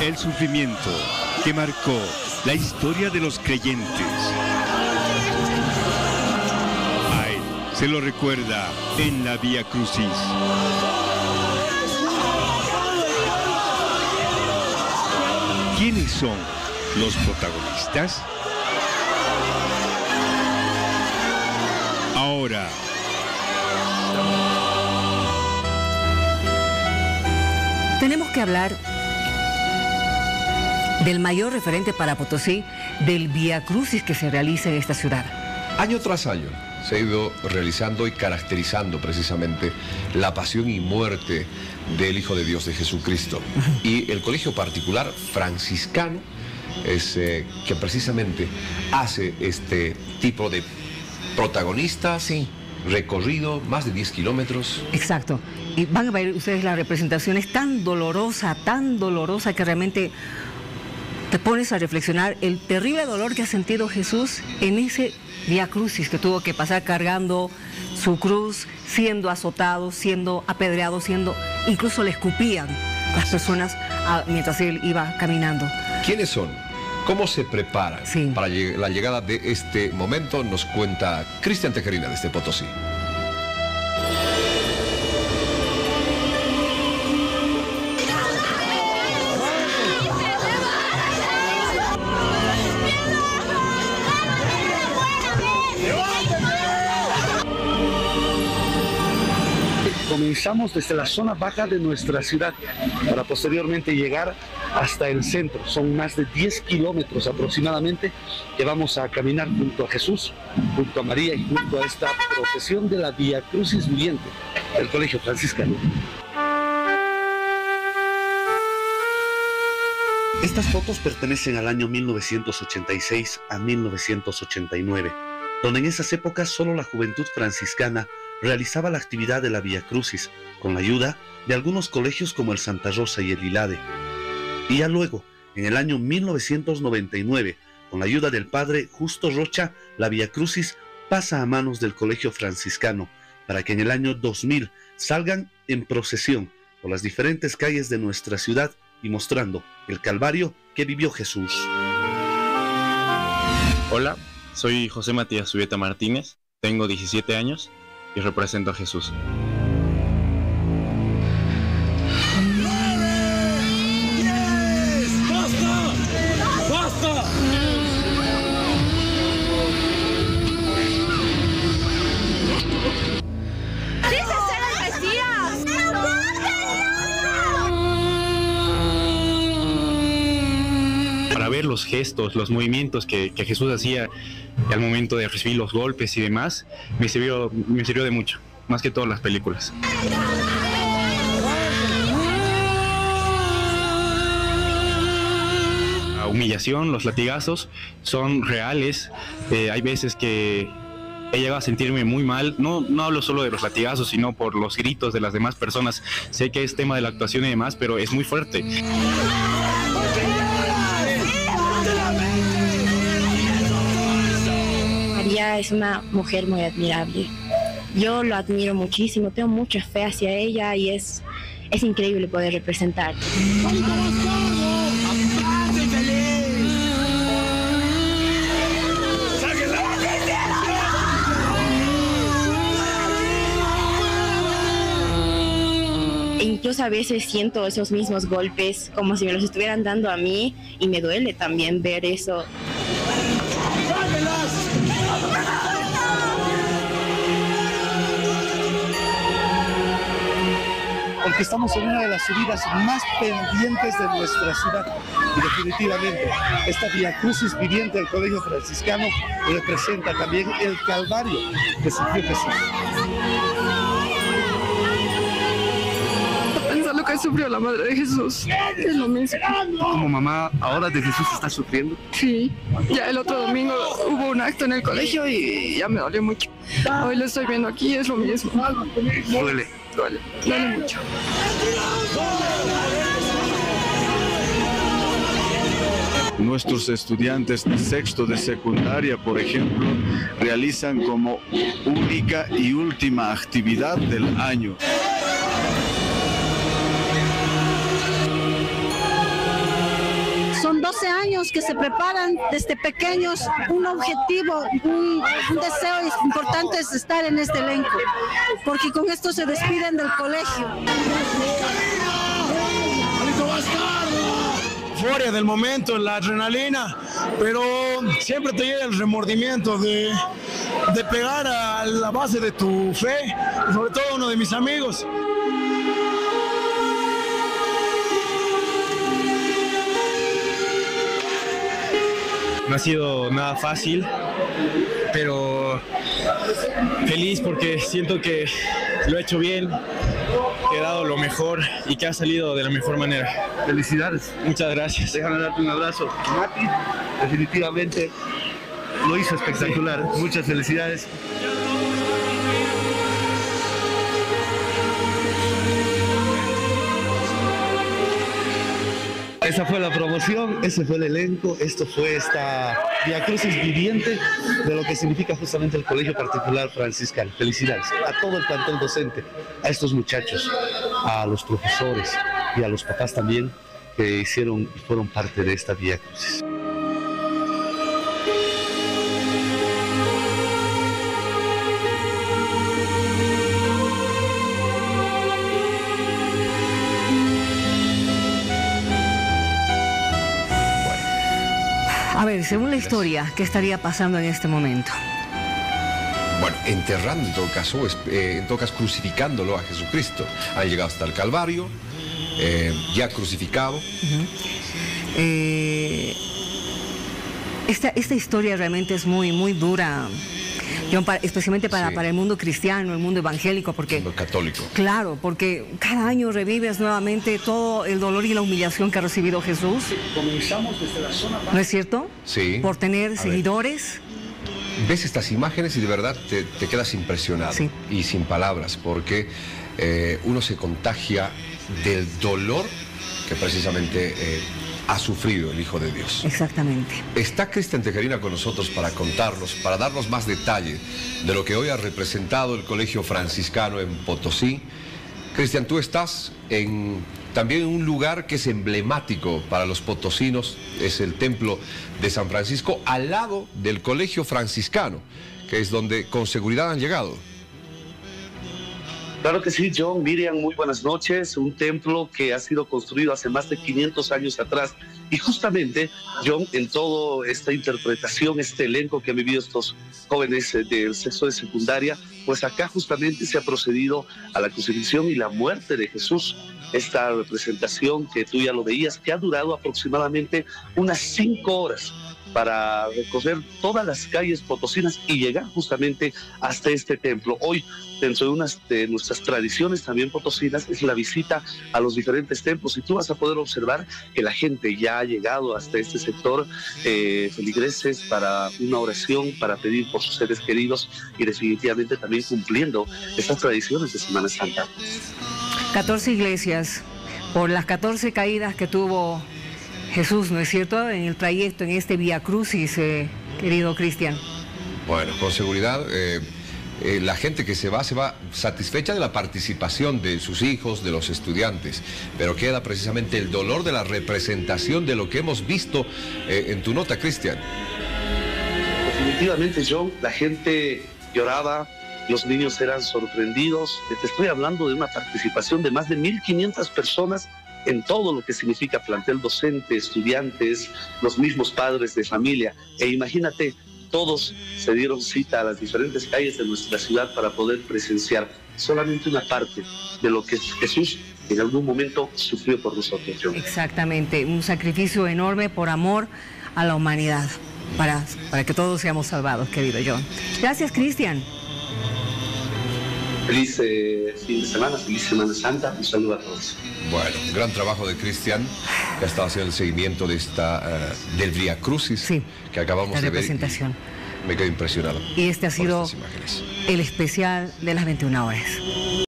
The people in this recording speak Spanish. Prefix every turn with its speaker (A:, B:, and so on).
A: El sufrimiento que marcó la historia de los creyentes. A él se lo recuerda en la Vía Crucis. ¿Quiénes son los protagonistas? Ahora.
B: Tenemos que hablar del mayor referente para Potosí, del Vía Crucis que se realiza en esta ciudad.
C: Año tras año se ha ido realizando y caracterizando precisamente la pasión y muerte del Hijo de Dios, de Jesucristo. Y el colegio particular franciscano es que precisamente hace este tipo de protagonistas,
B: sí.
C: Recorrido más de 10 kilómetros.
B: Exacto. Y van a ver ustedes la representación, es tan dolorosa que realmente te pones a reflexionar el terrible dolor que ha sentido Jesús en ese Vía Crucis que tuvo que pasar cargando su cruz, siendo azotado, siendo apedreado, incluso le escupían las personas mientras él iba caminando.
C: ¿Quiénes son? ¿Cómo se preparan para la llegada de este momento? Nos cuenta Cristian Tejerina desde Potosí.
D: Comenzamos desde la zona baja de nuestra ciudad para posteriormente llegar hasta el centro. Son más de 10 kilómetros aproximadamente que vamos a caminar junto a Jesús, junto a María y junto a esta procesión de la Vía Crucis viviente del Colegio Franciscano. Estas fotos pertenecen al año 1986 a 1989, donde en esas épocas solo la juventud franciscana realizaba la actividad de la Vía Crucis, con la ayuda de algunos colegios como el Santa Rosa y el Hilade. Y ya luego, en el año 1999, con la ayuda del padre Justo Rocha, la Vía Crucis pasa a manos del Colegio Franciscano, para que en el año 2000 salgan en procesión por las diferentes calles de nuestra ciudad y mostrando el Calvario que vivió Jesús.
E: Hola, soy José Matías Zubieta Martínez, tengo 17 años y represento a Jesús. Para ver los gestos, los movimientos que Jesús hacía al momento de recibir los golpes y demás, me sirvió de mucho, más que todas las películas. La humillación, los latigazos son reales. Hay veces que he llegado a sentirme muy mal. No hablo solo de los latigazos, sino por los gritos de las demás personas. Sé que es tema de la actuación y demás, pero es muy fuerte.
F: María es una mujer muy admirable. Yo lo admiro muchísimo, tengo mucha fe hacia ella y es increíble poder representar. E incluso a veces siento esos mismos golpes como si me los estuvieran dando a mí y me duele también ver eso.
D: Porque estamos en una de las subidas más pendientes de nuestra ciudad y definitivamente esta Vía Crucis viviente del Colegio Franciscano representa también el Calvario que sufrió Jesús.
G: Pensar lo que sufrió la madre de Jesús, es lo mismo.
D: ¿Como mamá ahora de Jesús está sufriendo?
G: Sí, ya el otro domingo hubo un acto en el colegio y ya me dolió mucho. Hoy lo estoy viendo aquí, es lo mismo.
D: Duele.
G: Duele mucho.
H: Nuestros estudiantes de sexto de secundaria, por ejemplo, realizan como única y última actividad del año.
I: 12 años que se preparan desde pequeños, un objetivo, un deseo importante es estar en este elenco, porque con esto se despiden del colegio.
J: Euforia del momento, la adrenalina, pero siempre te llega el remordimiento de pegar a la base de tu fe, sobre todo uno de mis amigos.
E: No ha sido nada fácil, pero feliz porque siento que lo he hecho bien, que he dado lo mejor y que ha salido de la mejor manera.
D: Felicidades.
E: Muchas gracias.
D: Déjame darte un abrazo. Mati, definitivamente lo hizo espectacular. Muchas felicidades. Esa fue la promoción, ese fue el elenco, esto fue esta viacrucis viviente de lo que significa justamente el Colegio Particular Franciscano. Felicidades a todo el plantel docente, a estos muchachos, a los profesores y a los papás también que hicieron y fueron parte de esta viacrucis.
B: A ver, según la historia, ¿qué estaría pasando en este momento?
C: Bueno, enterrando en todo caso, crucificándolo a Jesucristo. Han llegado hasta el Calvario, ya crucificado.
B: Esta historia realmente es muy dura, especialmente para el mundo cristiano, el mundo evangélico, porque...
C: El mundo católico.
B: Claro, porque cada año revives nuevamente todo el dolor y la humillación que ha recibido Jesús.
J: Comenzamos desde la zona...
B: ¿No es cierto?
C: Sí.
B: Por tener seguidores.
C: Ves estas imágenes y de verdad te quedas impresionado, sí, y sin palabras, porque uno se contagia del dolor que precisamente ha sufrido el Hijo de Dios.
B: Exactamente.
C: Está Cristian Tejerina con nosotros para contarnos, para darnos más detalle de lo que hoy ha representado el Colegio Franciscano en Potosí. Cristian, tú estás también en un lugar que es emblemático para los potosinos, es el Templo de San Francisco, al lado del Colegio Franciscano, que es donde con seguridad han llegado.
D: Claro que sí, John, Miriam, muy buenas noches. Un templo que ha sido construido hace más de 500 años atrás. Y justamente, John, en toda esta interpretación, este elenco que han vivido estos jóvenes del sexto de secundaria, pues acá justamente se ha procedido a la crucifixión y la muerte de Jesús. Esta representación que tú ya lo veías, que ha durado aproximadamente unas 5 horas para recorrer todas las calles potosinas y llegar justamente hasta este templo. Hoy, dentro de unas de nuestras tradiciones también potosinas, es la visita a los diferentes templos, y tú vas a poder observar que la gente ya ha llegado hasta este sector, feligreses para una oración, para pedir por sus seres queridos y definitivamente también cumpliendo estas tradiciones de Semana Santa.
B: 14 iglesias, por las 14 caídas que tuvo Jesús, ¿no es cierto?, en el trayecto, en este Vía Crucis, querido Cristian.
C: Bueno, con seguridad, la gente que se va satisfecha de la participación de sus hijos, de los estudiantes, pero queda precisamente el dolor de la representación de lo que hemos visto en tu nota, Cristian.
D: Definitivamente, John, la gente lloraba, los niños eran sorprendidos. Te estoy hablando de una participación de más de 1.500 personas en todo lo que significa plantel docente, estudiantes, los mismos padres de familia. E imagínate, todos se dieron cita a las diferentes calles de nuestra ciudad para poder presenciar solamente una parte de lo que Jesús en algún momento sufrió por nosotros.
B: Exactamente, un sacrificio enorme por amor a la humanidad, para que todos seamos salvados, querido John. Gracias, Cristian.
D: Feliz fin de semana, feliz Semana Santa, un saludo a todos.
C: Bueno, gran trabajo de Cristian, que ha estado haciendo el seguimiento de del Vía Crucis, sí, que acabamos de ver. Me quedo impresionado.
B: Y este ha sido el especial de las 21 horas.